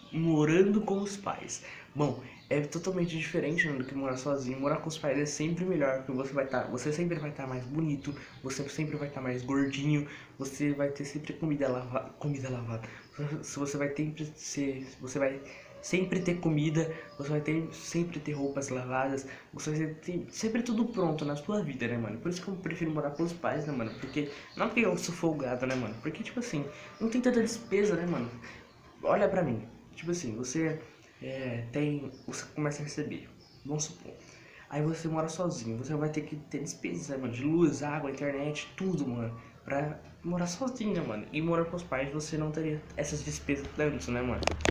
morando com os pais. Bom, é totalmente diferente, né, do que morar sozinho. Morar com os pais é sempre melhor, porque você sempre vai estar mais bonito, você sempre vai estar mais gordinho, você vai ter sempre comida lavada. Se você vai você vai sempre ter comida, você vai sempre ter roupas lavadas, você vai ter sempre tudo pronto na sua vida, né, mano? Por isso que eu prefiro morar com os pais, né, mano? Não porque eu sou folgado, né, mano? Porque, tipo assim, não tem tanta despesa, né, mano? Olha pra mim, tipo assim, você começa a receber, vamos supor. Aí você mora sozinho, você vai ter que ter despesas, né, mano? De luz, água, internet, tudo, mano. Pra morar sozinho, né, mano? E morar com os pais você não teria essas despesas tanto, né, mano?